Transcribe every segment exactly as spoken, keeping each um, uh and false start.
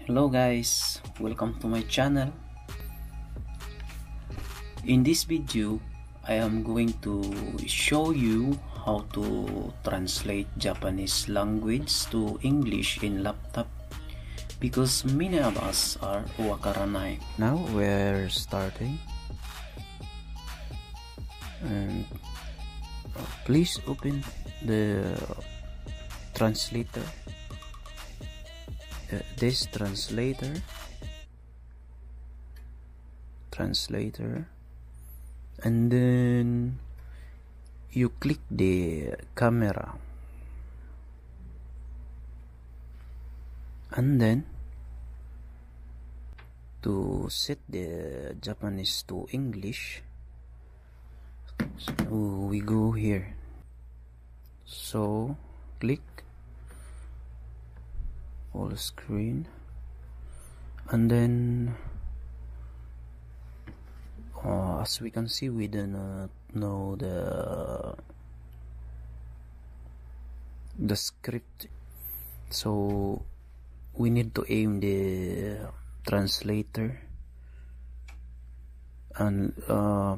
Hello guys, welcome to my channel. In this video, I am going to show you how to translate Japanese language to English in laptop because many of us are wakaranai. Now we're starting and uh, please open the translator. Uh, this translator translator and then you click the camera and then to set the Japanese to English, so we go here, so click full screen and then uh, as we can see, we don't uh, know the the script, so we need to aim the translator and uh,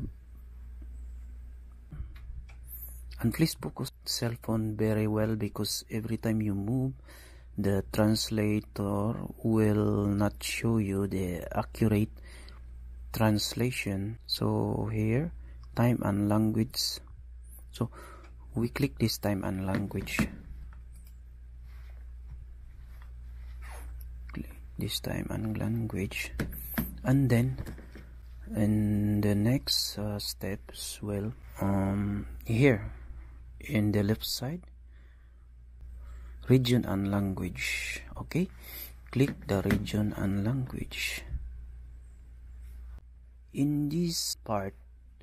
and please focus cell phone very well because every time you move, the translator will not show you the accurate translation. So here, time and language, so we click this time and language, click this time and language, and then in the next uh, steps, well um here in the left side, region and language. Okay, click the region and language. In this part,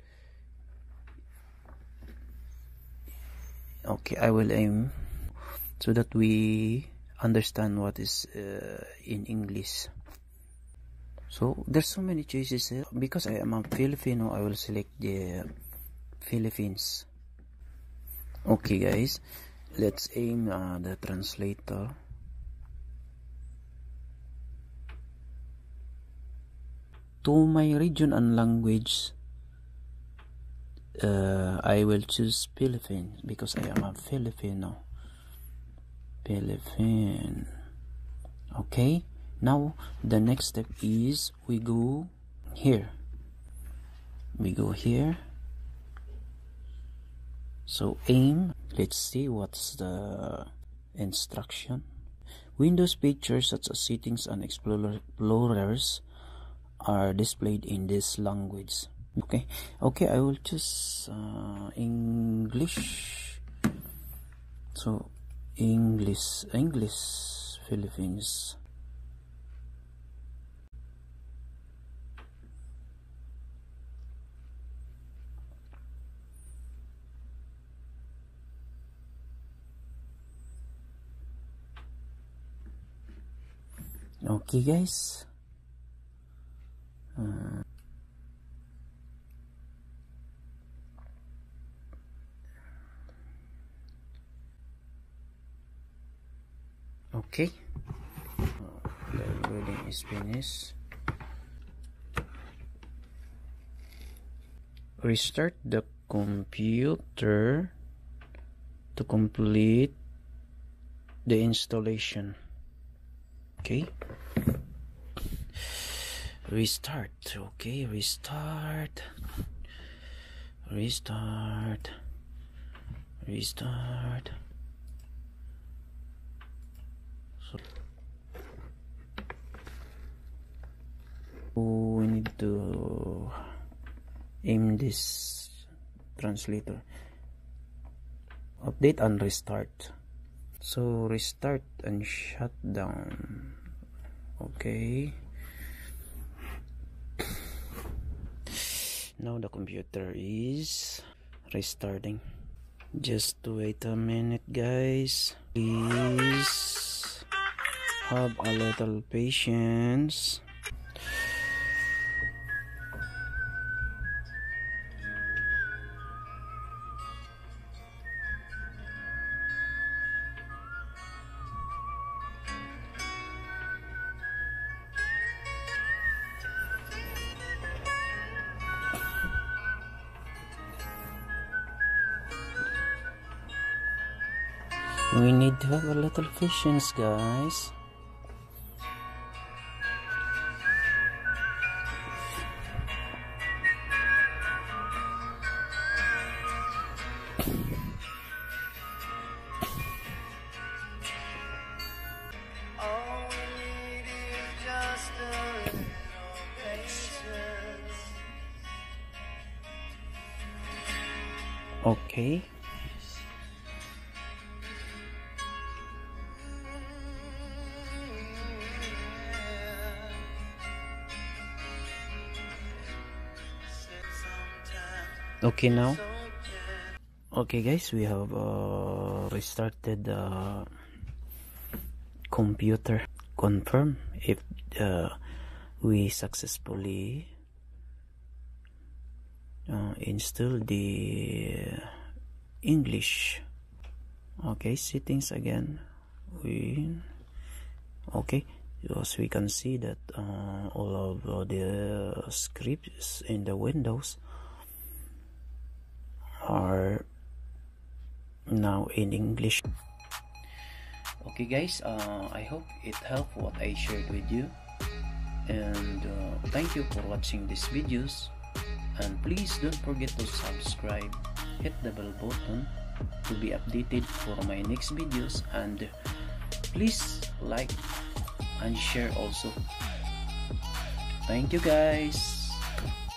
okay, I will aim so that we understand what is uh, in English. So there's so many choices here. Because I am a Filipino, I will select the Philippines. Okay guys, let's aim uh, the translator. To my region and language, uh, I will choose Philippines because I am a Filipino. Philippine. Okay, now the next step is we go here. We go here. So aim. Let's see what's the instruction. Windows features such as settings and explorers are displayed in this language. Okay, okay, I will choose uh, English. So English, English, Philippines. Okay guys, uh, okay, the loading is finished. Restart the computer to complete the installation. Okay, restart. Okay, restart, restart, restart. So we need to aim this translator, update and restart. So restart and shut down. Okay, now the computer is restarting. Just wait a minute guys, please have a little patience. We need to have a little patience, guys. Okay. Okay now. Okay guys, we have uh, restarted the uh, computer. Confirm if uh, we successfully uh, install the English. Okay, settings again. We okay, as we can see that uh, all of uh, the scripts in the Windows are now in English. Okay guys, uh, I hope it helped what I shared with you, and uh, thank you for watching these videos, and please don't forget to subscribe, hit the bell button to be updated for my next videos, and please like and share also. Thank you guys.